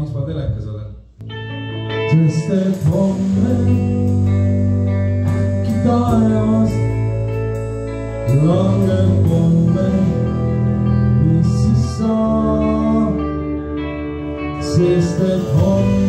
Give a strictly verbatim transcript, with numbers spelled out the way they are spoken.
miks ma telekas olen. Sest et homme äkki taevas langeb pomme, mis siis saab, sest et homme